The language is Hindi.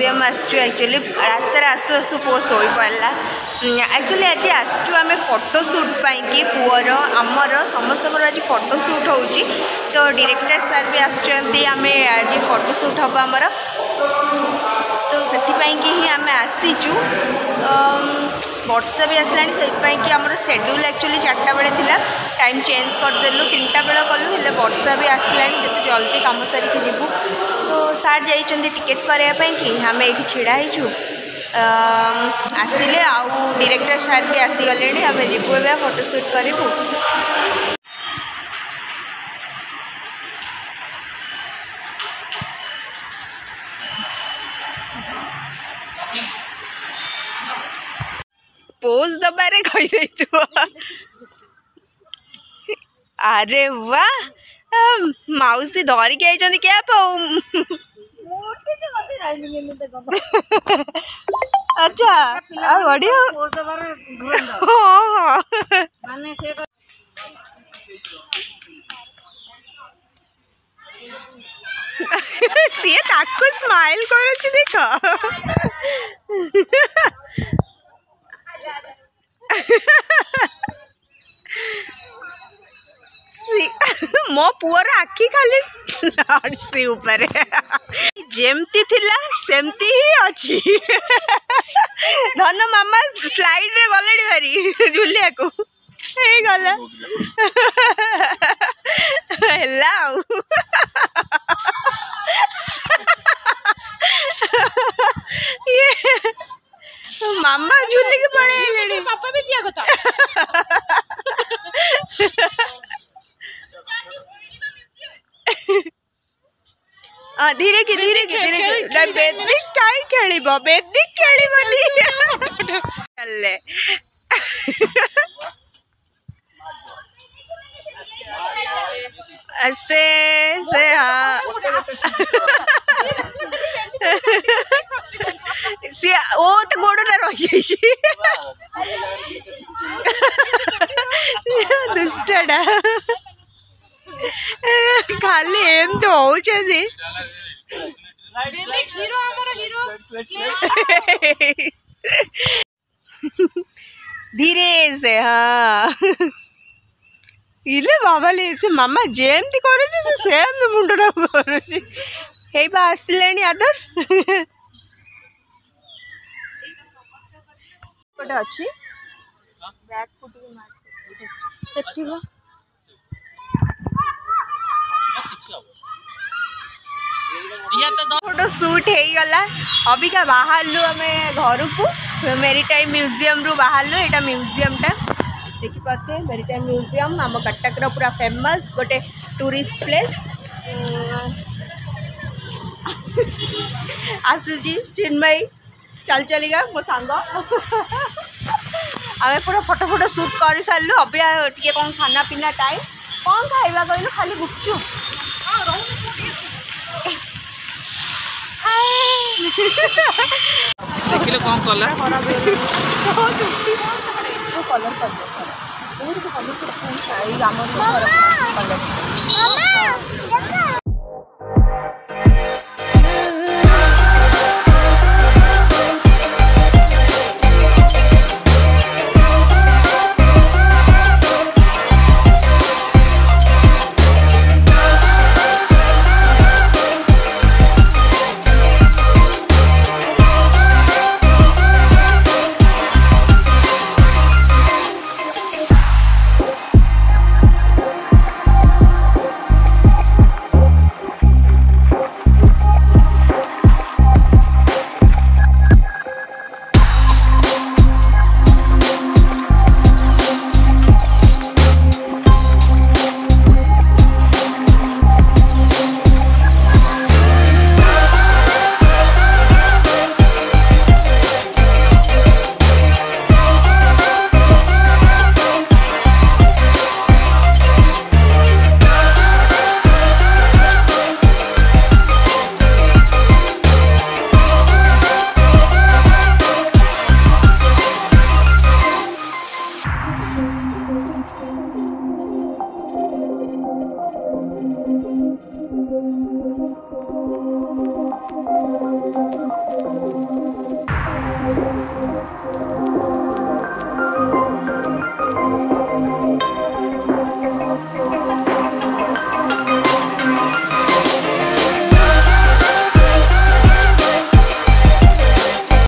म्यूजियम आसुअली रास्तार आसु आसु पुओ शोई पड़ा एक्चुअली आज आसचु आम फोटोशूट पाई पुअर आमर समस्त आज फोटोशूट हो तो डायरेक्टर सार भी आम आज फोटोशूट हम आमर तो से ही आम आसीचु वर्षा भी आसला कि आम शेड्यूल एक्चुअली 4टा बेले थिला टाइम चेंज करदेलु 3टा बेले कलु हेले वर्षा भी आसला जिते जल्दी कम सारिक जीवु तो सार जाइछन्ती टिकेट करने कि आम ये छिड़ा होचु आसिले आउ डायरेक्टर सार भी आसीगले आम जीवु ए फोटोशूट करूँ। पोज दबारे कही अरे वाह माउसी धरिक आई क्या पाऊ अच्छा बढ़िया हाँ सी ताकू स्माइल करुच्ची देख मो पुअर आखि खाली सी ऊपर जेमती थिला सेमती ही अच्छी धन मामा स्लाइड रे गले भारी झुलिया को गला ये मामा झूले के पड़े पापा भी जिया कथा धीरे की बेदिक काई खेलिबो बेदिक खेलिबोनी चले ऐसे से हाँ सी ओ तो गोड़ ना रही दुष्टडा खाली एम तो हो धीरे से हाँ इले बाबा ले से मामा जेमती करूची से सेम मुंडा करूची हे बा आसलेनी आदर्श पटे अछि बैक फुटी मार सेठी बा फोटो शूट हो गला अभी का बाहर लु आमे घर को मेरीटाइम म्यूजियम रु बाहर लु एटा म्यूजियम टा देखि पाते मेरीटाइम म्यूजियम आम कटक रो पूरा फेमस गोटे टूरिस्ट प्लेस आसुची चिन्मयी चल चलिगा मो सांग आमे पूरा फोटो शूट कर सारू अभी टे कौन खाना पीना टाइम कौन खाइबा कहलु खाली गुपचुप देखिले कौन कलर है।